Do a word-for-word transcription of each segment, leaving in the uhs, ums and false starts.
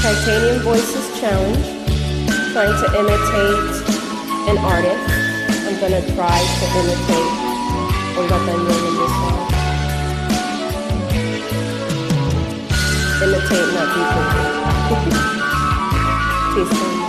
Titanium Voices Challenge, trying to imitate an artist. I'm gonna try to imitate Olga Tañón in this song. Imitate, not duplicate. Peaceful.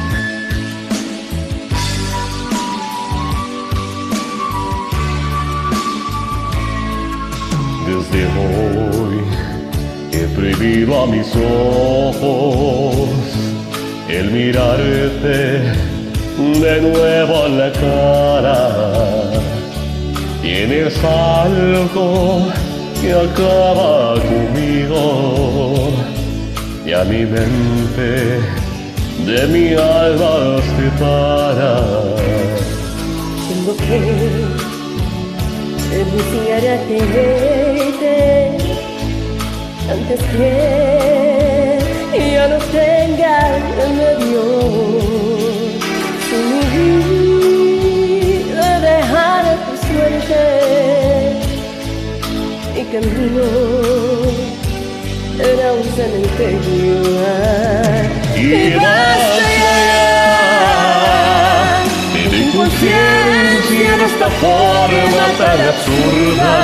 Desde hoy he prohibido a mis ojos el mirarte de nuevo a la cara. Tienes algo que acaba conmigo y a mi mente de mi alma separa. Tengo que renunciar a quererte antes que ya no tenga remedio. Si mi vida dejara tu suerte, mi camino era un cementerio. Y basta ya de inconsciencia de esta forma tan absurda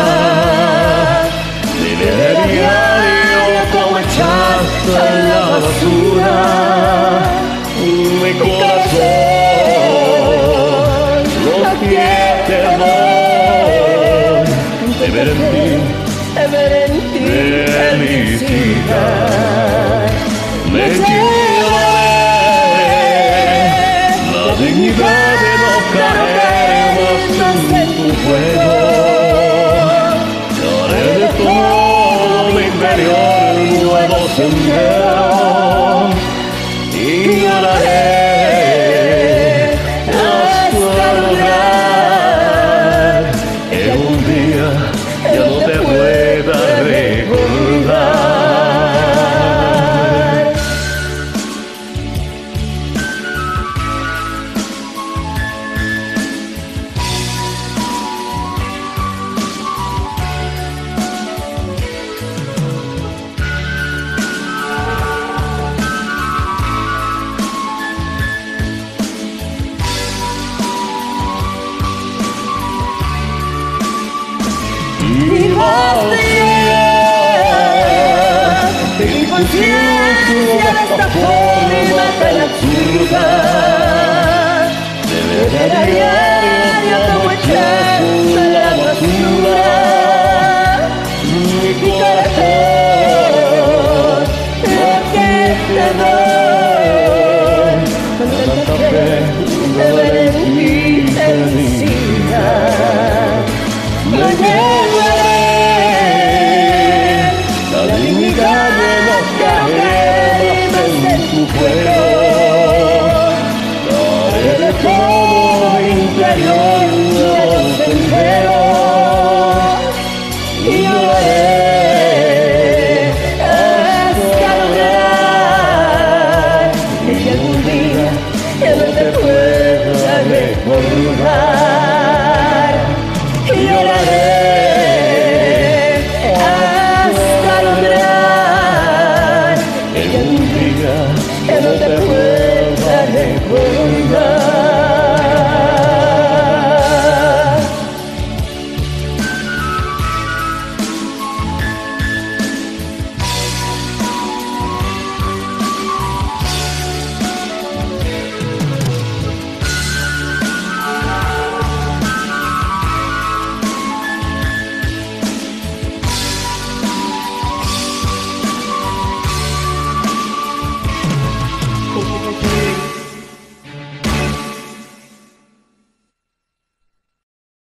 de leer a diario como echaste en la basura mi corazón, lo que te doy de ver en ti, de ver en ti felicidad. Me llevaré la dignidad de no caer más en tu juego. Haré de todo mi interior un nuevo sendero y lloraré hasta lograr que un día ya no te pueda recordar. Y basta ya de inconsciencia de esta forma tan absurda de ver a diario como echaste en la basura mi corazón, lo que te doy.